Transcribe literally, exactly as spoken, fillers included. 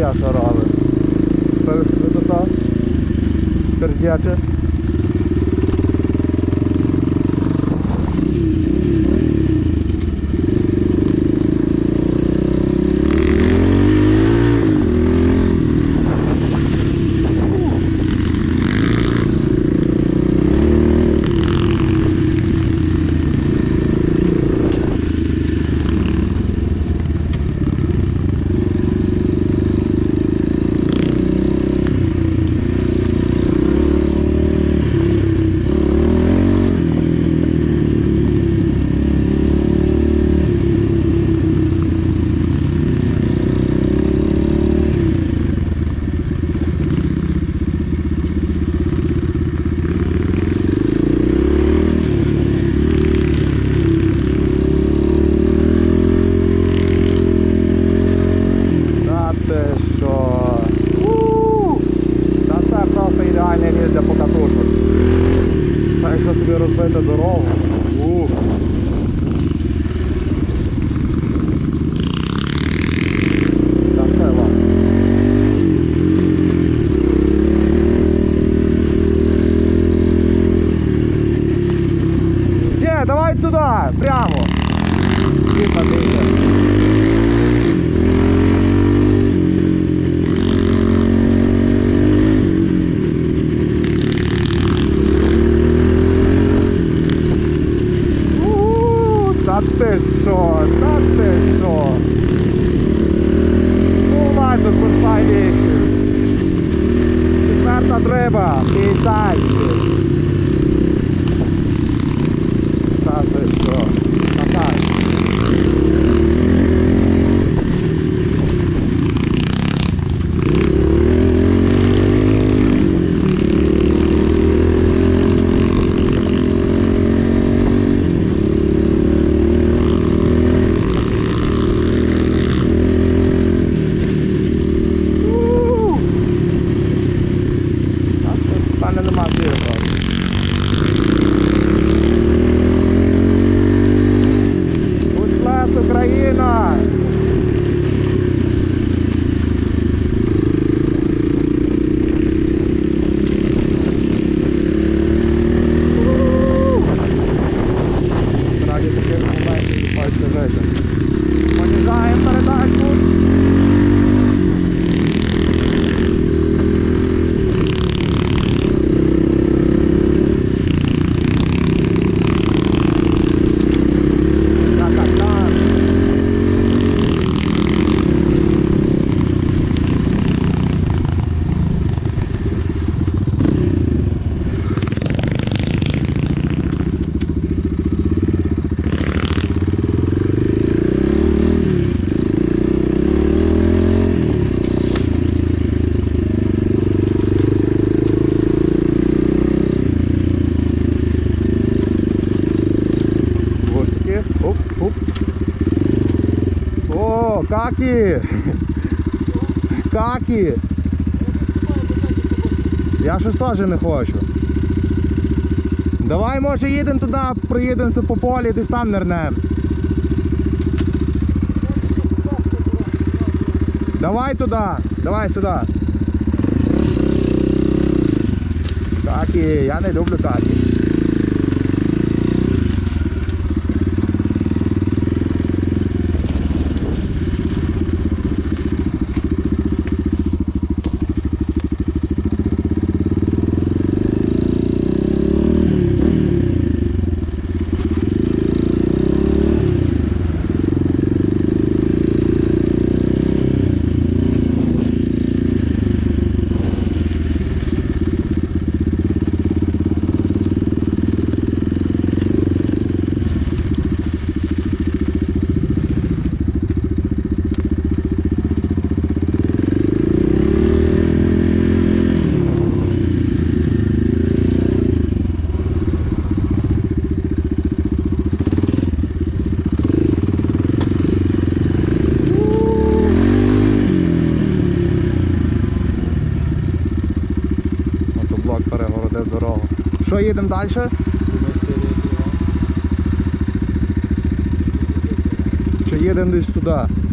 таке що робить. Пили собі до того. Пердяче. Ідеальне місце для покатушок. Так, якщо собі розбити дорогу. Ух. Та сила. Є, давай туди, прямо. І подивися. Та ти що, та ти що? Ну, майже спасай ліки. Четверта треба, п'ятдесят. Та ти що? Та Україна! Раді таких моментів хочеться жити. Понижаємо передачу. Оп, оп. О, каки! Каки! Я щось теж не хочу. Давай, може, їдемо туди, проїдемося по полі, десь там нирнемо. Давай туди, давай сюди. Каки, я не люблю каки. Перегородив дорогу. Що, їдемо далі? Чи їдемо десь туди?